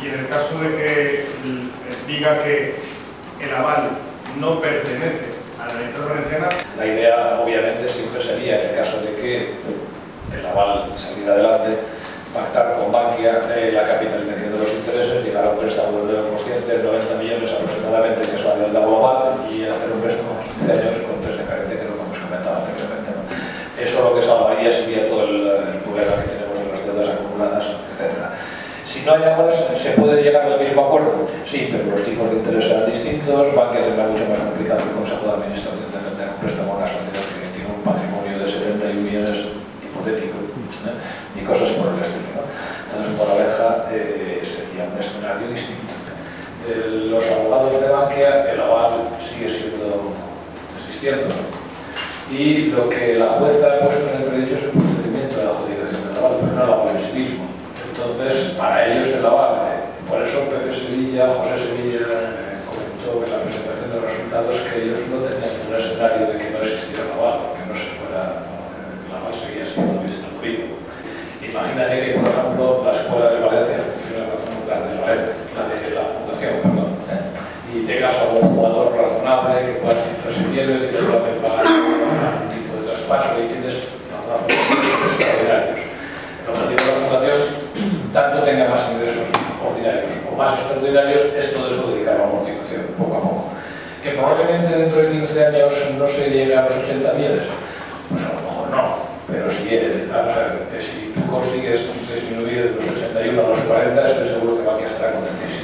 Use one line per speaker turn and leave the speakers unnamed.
Y en el caso de que diga que el aval no pertenece a la Generalitat Valenciana.
La idea, obviamente, siempre sería, en el caso de que el aval saliera adelante, pactar con Bankia la capitalización de los intereses, llegar a un préstamo del 9%, 90 millones aproximadamente, que es la deuda global, y hacer un préstamo a 15 años con 3 de carencia, que es lo que hemos comentado anteriormente, ¿no? Eso lo que salvaría sería todo el problema que tenemos de las deudas acumuladas, etc. Si no hay aval, ¿se puede llegar al mismo acuerdo? Sí, pero los tipos de interés serán distintos. Bankia tendrá mucho más complicado el Consejo de Administración de defender un préstamo a una sociedad que tiene un patrimonio de 71 millones hipotético, y cosas por el estilo, ¿no? Entonces, moraleja, sería un escenario distinto. Los abogados de Bankia, el aval sigue existiendo, y lo que la jueza ha puesto en entredicho es el procedimiento de la adjudicación del aval, pero no el aval en sí mismo. Entonces, para ellos el aval, por eso Pepe Sevilla, José Sevilla comentó en la presentación de los resultados que ellos no tenían un escenario de que no existiera el aval, porque no se fuera, el aval seguía siendo distribuido. Imagínate que, por ejemplo, la Escuela de Valencia funciona la de la Fundación, perdón, y tengas algún jugador razonable que pueda hacerse miedo y que te pueda pagar algún tipo de traspaso y tienes extraordinarios. El objetivo de la Fundación, tanto tenga más ingresos ordinarios o más extraordinarios, es todo eso dedicar a la amortización, poco a poco. Que probablemente dentro de 15 años no se llegue a los 80 millones, pues a lo mejor no, pero si, vamos a ver, si tú consigues disminuir de los 81 a los 40, estoy seguro que Bankia estará contentísimo.